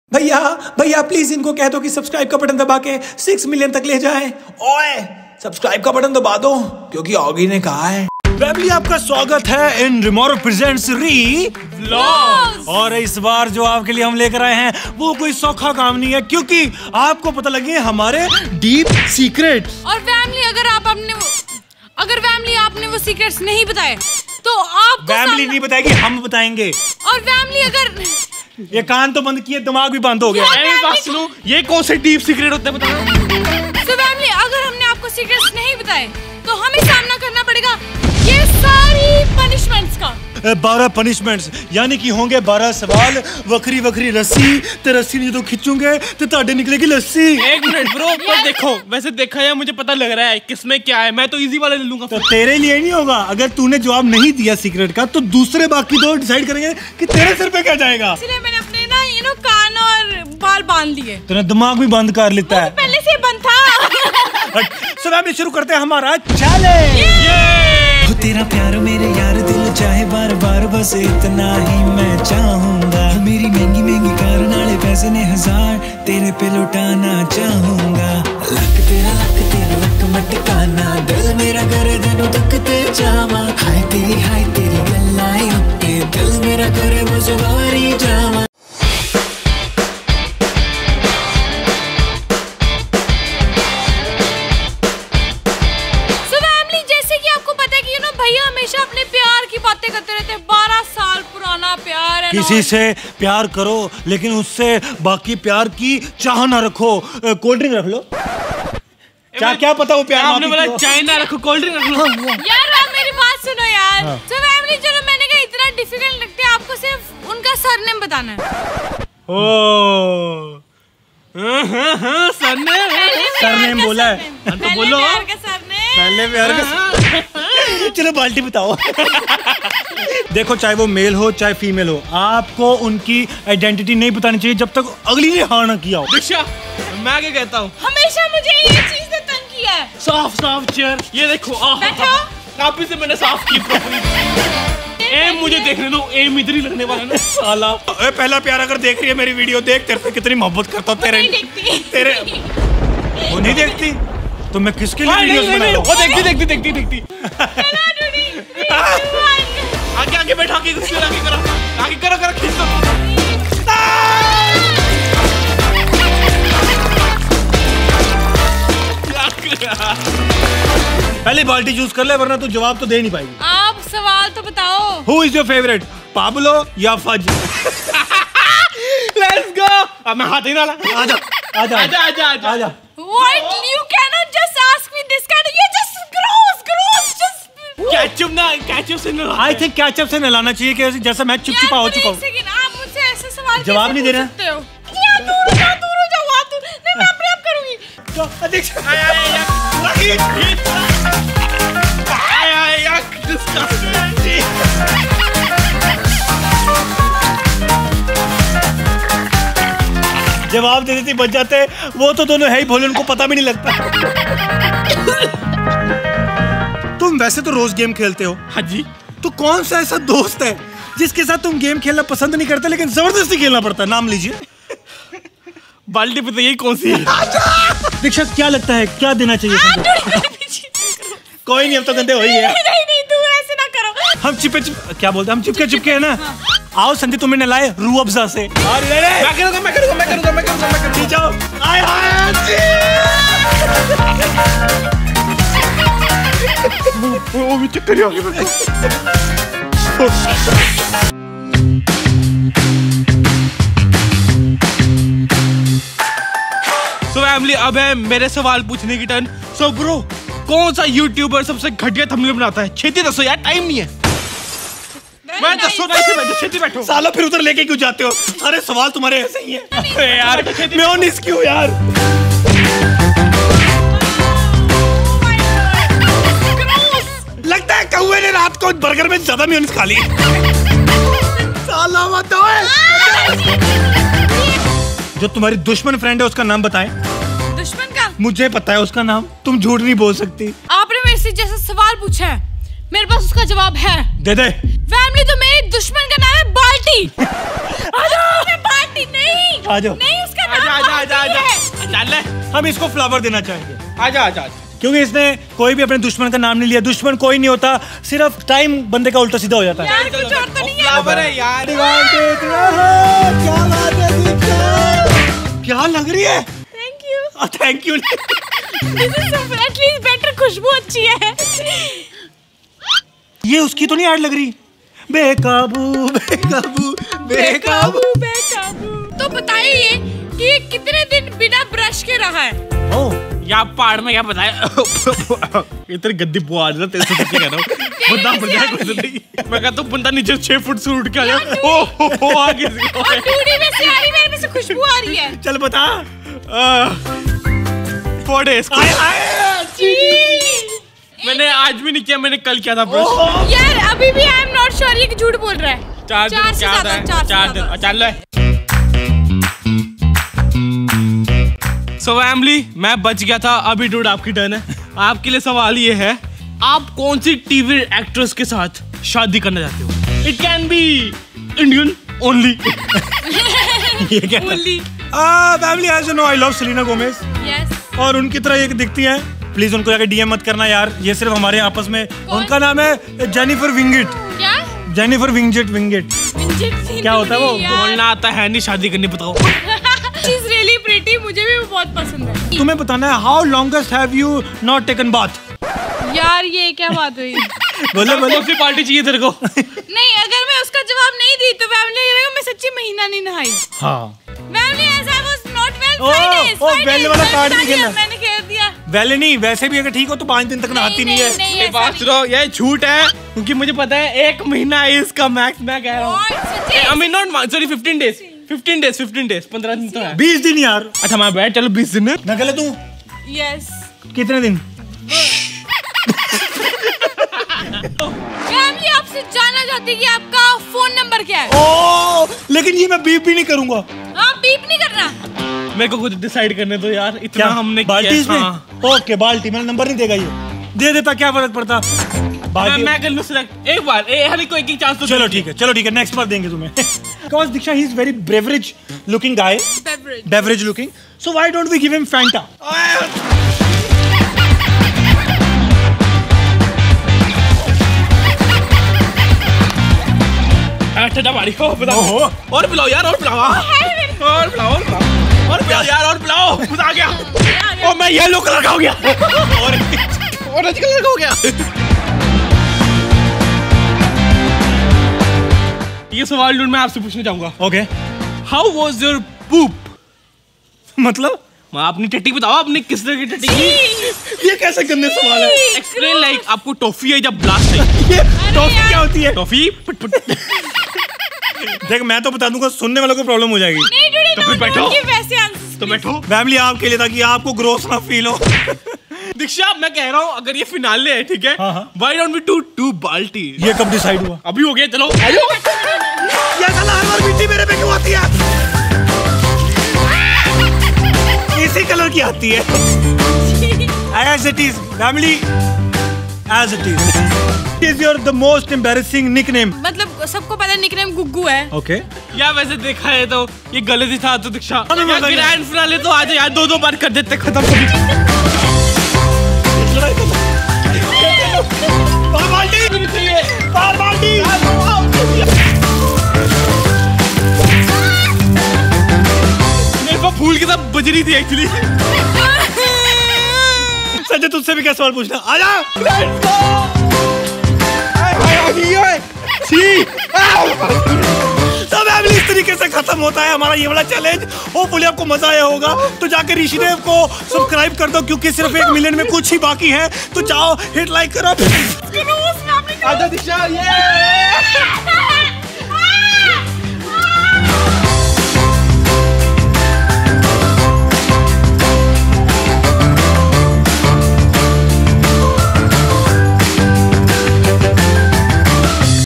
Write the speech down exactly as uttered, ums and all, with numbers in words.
भैया भैया प्लीज इनको कह दो कि सब्सक्राइब का बटन दबा के सिक्स मिलियन तक ले जाएं। ओए सब्सक्राइब का बटन दबा दो क्योंकि ऑगी ने कहा है। फैमिली आपका स्वागत है इन रिमोरो प्रेजेंट्स री व्लॉग्स। और इस बार जो आपके लिए हम लेकर आए हैं वो कोई सौखा काम नहीं है क्योंकि आपको पता लगे हमारे डीप सीक्रेट। और फैमिली अगर आप अपने अगर फैमिली आपने वो सीक्रेट्स नहीं बताए तो आपको फैमिली नहीं बताएगी, हम बताएंगे। और फैमिली अगर ये कान तो बंद किए, दिमाग भी बंद हो गया। बात सुनो, ये कौन से डीप सीक्रेट होते हैं बताओ। तो फैमिली अगर हमने आपको सीक्रेट्स नहीं बताए तो हमें सामना करना पड़ेगा ये सारी पनिशमेंट्स का। बारह पनिशमेंट्स यानी कि होंगे बारह सवाल, वक्री वक्री रस्सी ते रस्सी ने जो खिंचूंगे तो ताड़े निकलेगी लस्सी। एक मिनट ब्रो, पर देखो वैसे देखा है मुझे पता लग रहा है किसमें क्या है। मैं तो इजी वाला ले लूंगा। तो तेरे लिए नहीं होगा, अगर तूने जवाब नहीं दिया सीक्रेट का तो दूसरे बाकी दो डिसाइड करेंगे कि तेरे सिर पे क्या जाएगा। इसलिए मैंने अपने ना ये नो कान और बाल बांध लिए। तूने दिमाग भी बंद कर लेता है। पहले से बंद था। सो फैमिली शुरू करते हैं हमारा चैलेंज। हो तेरा प्यार मेरे यार दिल चाहे बार बार बस इतना ही मैं चाहूंगा। मेरी महंगी महंगी कार नाले पैसे ने हजार तेरे पे लुटाना चाहूंगा। लक तेरा लक तेरा लक मटकाना दिल मेरा करे दिनों तक ते जावा। हाय तेरी हाय तेरी गल्लाई उत्ते दिल मेरा करे मुझवारी जावा। अपने प्यार की बातें करते रहते हैं। बारह साल पुराना प्यार है। किसी से प्यार करो लेकिन उससे बाकी प्यार की चाह ना रखो। कोल्ड ड्रिंक रख लो। क्या क्या पता वो प्यार आपने बोला चाय ना रखो, कोल्ड ड्रिंक रख लो। यार आप मेरी बात सुनो यार। तो फैमिली चलो मैंने कहा इतना डिफिकल्ट लगता है, आपको सिर्फ उनका सरनेम बताना है। ओ सरनेम सरनेम बोला है तो बोलो। पहले प्यार का चलो बाल्टी बताओ। देखो चाहे वो मेल हो चाहे फीमेल हो, आपको उनकी आइडेंटिटी नहीं बतानी चाहिए जब तक अगली ने हाँ ना किया हो। दीक्षा मैं क्या कहता हूँ, हमेशा मुझे ये चीज ने तंग किया है। साफ साफ चेयर, ये देखो काफी से मैंने साफ की। एम मुझे देखने दो, एम इधर ही लगने वाला है साला। ए, पहला प्यार अगर देख रही है मेरी वीडियो, देख तेरे से कितनी मोहब्बत करता हूँ। तेरे तेरे वो नहीं देखती तो मैं किसके लिए वीडियोस बना रहा हूँ? वो देखती देखती देखती देखती। आगे आगे बैठा के आगे करो आगे करो करो खींच दो। पहले बाल्टी चूज कर ले वरना तू जवाब तो दे नहीं पाएगी। आप सवाल तो बताओ। Who is your favorite? Pablo या फज? Let's go। अब मैं हाथ ही डाला। आजा आजा आजा आजा आजा आजा। What? You cannot just ask me this kind of. You just gross, gross, just. Ketchup ना, केचप से ना। I think केचप से नहलाना चाहिए कि जैसा मैं चिपचिपा हो चुका हूँ। आप मुझसे ऐसे सवाल जवाब नहीं दे रहे। दूर हो जाओ, दूर हो जाओ, वहाँ दूर। नहीं मैं अपने आप करूँगी। जवाब दे देती बच जाते। वो तो दोनों है ही भोले, उनको पता भी नहीं लगता। तुम वैसे तो रोज गेम खेलते हो। हाँ जी। तो कौन सा ऐसा दोस्त है जिसके साथ तुम गेम खेलना पसंद नहीं करते लेकिन जबरदस्ती खेलना पड़ता है? नाम लीजिए। बाल्टी पे तो यही कौन सी है? दीक्षा क्या लगता है क्या देना चाहिए? कोई नहीं, हम तो गंदे हो ही है। नहीं नहीं तू ऐसे ना करो। हम चिपे चिप क्या बोलते हैं, हम चिपके चिपके है ना। आओ संदीप तुम्हें नलाए रू अफ़ज़ा से। मैं करूँगा मैं करूँगा मैं करूँगा मैं करूँगा मैं करूँगा। जाओ आए वो भी चक्कर ही आ गया। सो फैमिली अब है मेरे सवाल पूछने की टर्न। सो ब्रो कौन सा यूट्यूबर सबसे घटिया थंबनेल बनाता है? छेती दसो यार, टाइम नहीं है। मैं दसो ना, इसे बैठो, छेती बैठो। साला फिर उधर लेके क्यों जाते हो? सारे सवाल तुम्हारे ऐसे ही हैं। अरे यार मैं ऑनिस क्यों यार? लगता है कौवे ने रात को बर्गर में ज्यादा मेयोनीज खा ली। साला मत ओए। जो तुम्हारी दुश्मन फ्रेंड है उसका नाम बताएं। दुश्मन का? मुझे पता है उसका नाम, तुम झूठ नहीं बोल सकती। आपने मेरे से जैसा सवाल पूछा है मेरे पास उसका जवाब है। दे दे। फैमिली तो मेरे दुश्मन का नाम है बाल्टी। बाल्टी नहीं। आ जाओ। नहीं, उसका नाम आजा आजा आजा आजा आजा चल ले। हम इसको फ्लावर देना चाहेंगे आजा आजा क्योंकि इसने कोई भी अपने दुश्मन का नाम नहीं लिया। दुश्मन कोई नहीं होता, सिर्फ टाइम बंदे का उल्टा सीधा हो जाता है। यार कुछ और तो नहीं है। फ्लावर है यार। क्या बात है दीक्षा? क्या लग रही है? Thank you. Thank you. At least better, खुशबू अच्छी है। ये उसकी तो नहीं ऐड लग रही? बेकाबू बेकाबू बेकाबू बेकाबू। तो बताइए कि ये कितने दिन बिना ब्रश के रहा है? ओह या पहाड़ में क्या बताया? इतनी गद्दी बुआ आ तेरे से कह रहा हूँ। बंदा मर जाए कुछ नहीं। मैं कहता हूँ बंदा नीचे छह फुट से उठ के आया। ओ हो हो आगे से। और टूटी में से आ रही, मेरे में से खुशबू आ रही है। चल बता। Four days. मैंने आज भी नहीं किया, मैंने कल किया था ब्रश। यार अभी भी आई एम नॉट श्योर ये झूठ बोल रहा है। चार दिन चार से क्या ज्यादा, है? चार से चार दिन। ज्यादा। चल ले। सो फैमिली, मैं बच गया था। अभी डूड आपकी टर्न है। आपके लिए सवाल ये है, आप कौन सी टीवी एक्ट्रेस के साथ शादी करना चाहते हो? It can be Indian only. ये क्या? Only. Family as you know I love Selena Gomez Yes. और उनकी तरह ये दिखती हैं। प्लीज उनको जाके डीएम मत करना यार, ये सिर्फ हमारे आपस में। उनका नाम है जेनिफर विंगेट। क्या? जेनिफर विंगेट विंगेट क्या होता है वो? बोलना आता है नहीं, शादी करनी बताओ। She's really pretty, मुझे भी वो बहुत पसंद है। तुम्हें बताना है how longest have you not taken bath? यार ये क्या बात हुई? बोले बोले। कौन सी पार्टी चाहिए तेरे को? नहीं, अगर मैं उसका जवाब नहीं दी तो फैमिली लगेगा मैं सच्ची महीना नहीं नहाई। हाँ फैमिली ऐसा I was not well oh, five days, oh, five well days, वाला मैंने कार्ड बता नहीं दिया, खेलना। मैंने खेल दिया। वैले नहीं, वैसे भी अगर ठीक हो तो पाँच दिन तक नहाती नहीं है। नहीं, ये ऐसा बात नहीं। सुनो, ये झूठ है क्योंकि मुझे पता है एक महीना है इसका मैक्स। मैं कह रहा हूँ और सच्ची। I mean not sorry fifteen days fifteen days fifteen days पंद्रह दिन तो है। बीस दिन यार। अच्छा मैं बैठ, चलो बीस दिन है। ना गलत हूँ? Yes. कितने दिन? फैमिली आपसे जानना चाहती है कि आपका फोन नंबर क्या है? ओ, लेकिन ये मैं बीप भी नहीं करूंगा। हाँ, बीप नहीं करना। मेरे को कुछ डिसाइड करने दो यार, इतना हमने बाल्टी किया। इसमें? हाँ। ओके बाल्टी, मेरा नंबर नहीं देगा ये। दे देता क्या फर्क पड़ता? मैं बाल्टी। मैं कर लूँ सिलेक्ट एक बार, ए हर को एक एक चांस तो चलो ठीक है, चलो ठीक है, नेक्स्ट बार देंगे तुम्हें। Because Diksha, he is very beverage looking guy, Beverage. beverage looking. So why don't we give him Fanta? ठंडा पानी को बताओ। ओहो। और पिलाओ यार, और पिलाओ। और पिलाओ और पिलाओ और पिलाओ यार, और पिलाओ। मजा आ गया। और मैं येलो कलर का हो गया और ऑरेंज कलर का हो गया। ये सवाल डूड मैं आपसे पूछना चाहूंगा। Okay. How was your poop? मतलब मैं अपनी टट्टी बताओ, अपनी किस तरह की टट्टी की? ये कैसे गंदे सवाल है? एक्सप्लेन लाइक आपको टॉफी है या ब्लास्ट है? ये टॉफी क्या होती है? Toffee put put. देख मैं तो बता दूंगा, सुनने वालों को प्रॉब्लम हो जाएगी। नहीं डूडी, तो no, फिर don't बैठो। give वैसे आंसर्स, तो please. बैठो। फैमिली आपके लिए, ताकि आपको ग्रोथ ना फील हो। दीक्षा मैं कह रहा हूँ अगर ये फिनाले है ठीक है, हाँ, हाँ। Why don't we do two बाल्टी? ये कब डिसाइड हुआ? अभी हो गया, चलो आयो। ये साला हर बार मिट्टी मेरे पे क्यों आती है? इसी कलर की आती है। As it is, family. As it is. Is your the most embarrassing nickname? मतलब सबको पता है निकनेम गुग्गू है। Okay. या वैसे देखा है तो ये गलत ही था तो दीक्षा। हमें मजा नहीं ग्रैंड फिनाले तो आज यार दो दो बार कर देते खत्म कभी। बार बाल्टी, बार बाल्टी। मेरे पास फूल के साथ बज रही थी एक्चुअली। संजय तुझसे भी क्या सवाल पूछना? आजा। सब फैमिली इस तरीके से खत्म होता है हमारा ये वाला चैलेंज। होपफुली आपको मजा आया होगा। तो जाकर ऋषिदेव को सब्सक्राइब कर दो क्योंकि सिर्फ एक मिलियन में कुछ ही बाकी है। तो जाओ हिट लाइक करो। आजा दीक्षा, ये